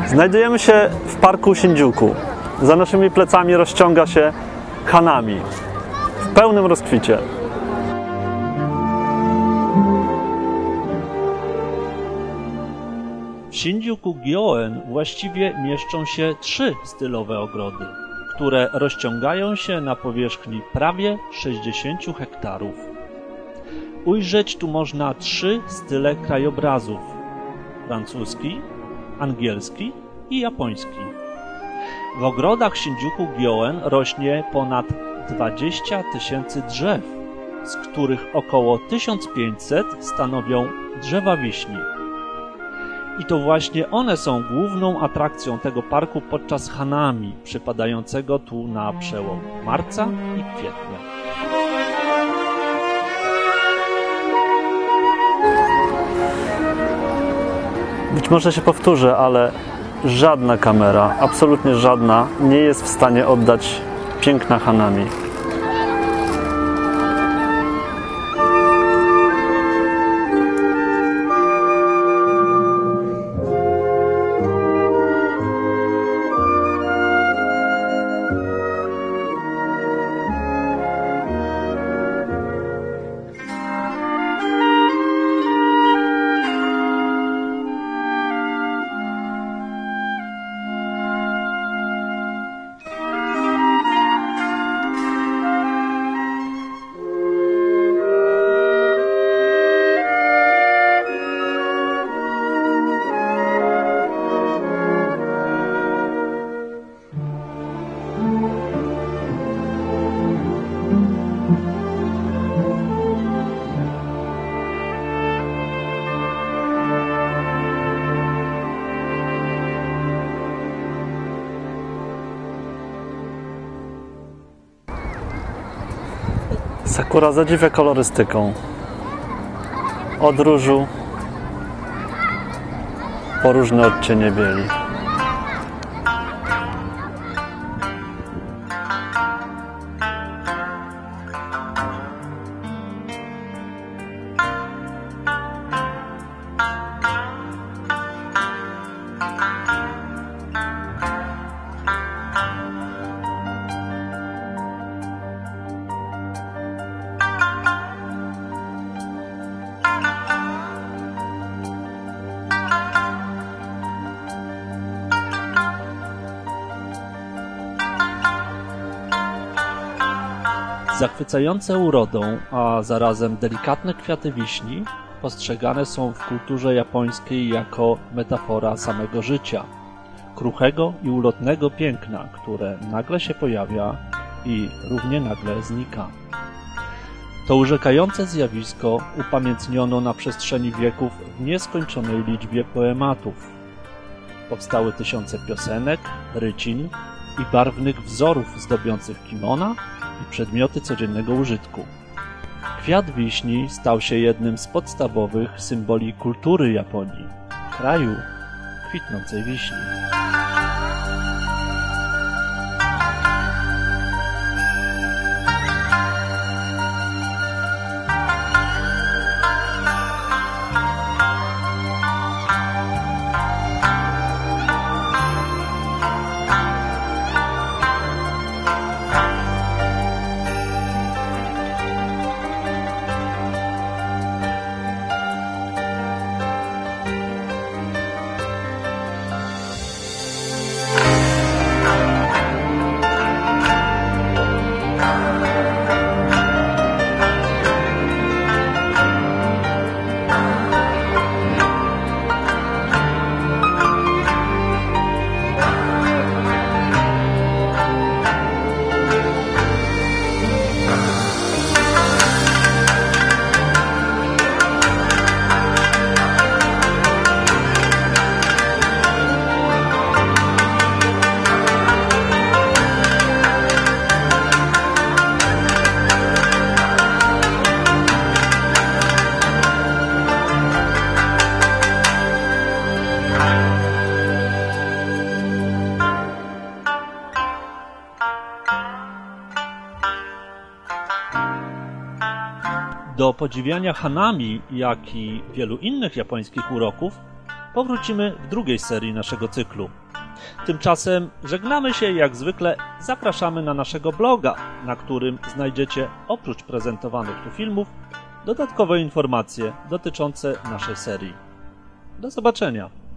Znajdujemy się w parku Shinjuku. Za naszymi plecami rozciąga się Hanami w pełnym rozkwicie. W Shinjuku-gyoen właściwie mieszczą się 3 stylowe ogrody, które rozciągają się na powierzchni prawie 60 hektarów. Ujrzeć tu można 3 style krajobrazów: francuski, angielski i japoński. W ogrodach Shinjuku-gyoen rośnie ponad 20 000 drzew, z których około 1500 stanowią drzewa wiśni. I to właśnie one są główną atrakcją tego parku podczas Hanami, przypadającego tu na przełom marca i kwietnia. Być może się powtórzę, ale żadna kamera, absolutnie żadna, nie jest w stanie oddać piękna Hanami. Sakura zadziwia kolorystyką. Od różu po różne odcienie bieli. Zachwycające urodą, a zarazem delikatne kwiaty wiśni postrzegane są w kulturze japońskiej jako metafora samego życia, kruchego i ulotnego piękna, które nagle się pojawia i równie nagle znika. To urzekające zjawisko upamiętniono na przestrzeni wieków w nieskończonej liczbie poematów. Powstały tysiące piosenek, rycin i barwnych wzorów zdobiących kimona i przedmioty codziennego użytku. Kwiat wiśni stał się jednym z podstawowych symboli kultury Japonii, kraju kwitnącej wiśni. Do podziwiania Hanami, jak i wielu innych japońskich uroków powrócimy w drugiej serii naszego cyklu. Tymczasem żegnamy się jak zwykle, zapraszamy na naszego bloga, na którym znajdziecie oprócz prezentowanych tu filmów dodatkowe informacje dotyczące naszej serii. Do zobaczenia!